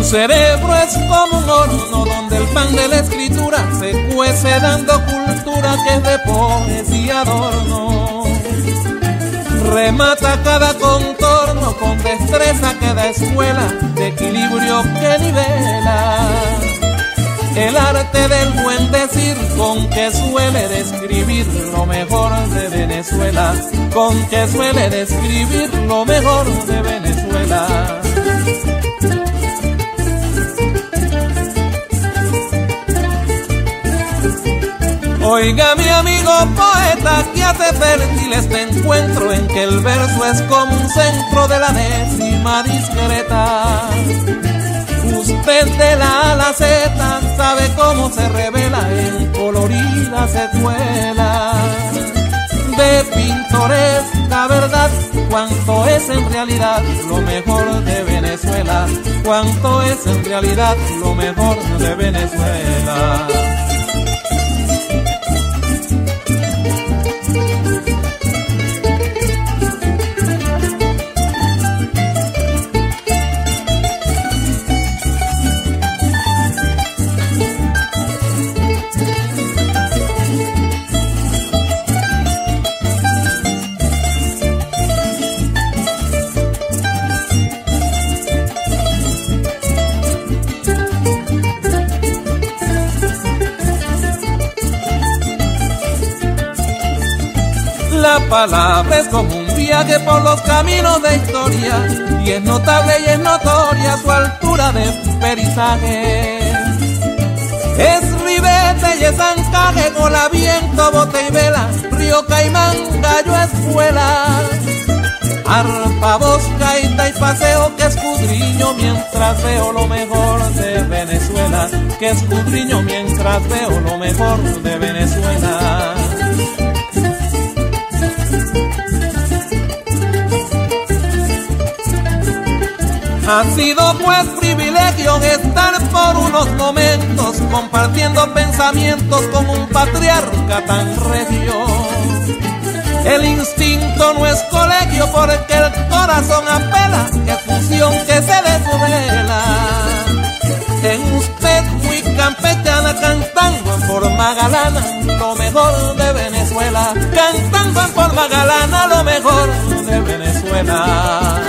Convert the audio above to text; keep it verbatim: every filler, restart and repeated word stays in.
cerebro es como un horno donde el pan de la escritura se cuece dando cultura que es de poesía adorno. Remata cada contorno con destreza que da escuela de equilibrio que nivela. El arte del buen decir con que suele describir lo mejor de Venezuela, con que suele describir lo mejor de Venezuela. Oiga mi amigo poeta, que hace fértil este encuentro en que el verso es como un centro de la décima discreta. Usted de la A a la Z sabe cómo se revela en colorida secuela de pintoresca verdad, cuánto es en realidad lo mejor de Venezuela, cuánto es en realidad lo mejor de Venezuela. La palabra es como un viaje por los caminos de historia, y es notable y es notoria su altura de perizaje. Es ribete y es ancaje, con viento, bote y vela, río Caimán, gallo espuela. Arpa, voz, gaita y paseo, que escudriño mientras veo lo mejor de Venezuela, que escudriño mientras veo lo mejor de Venezuela. Ha sido pues privilegio estar por unos momentos compartiendo pensamientos con un patriarca tan regio. El instinto no es colegio porque el corazón apela, que fusión que se desvela. En usted muy campechana, cantando en forma galana lo mejor de Venezuela, cantando en forma galana lo mejor de Venezuela.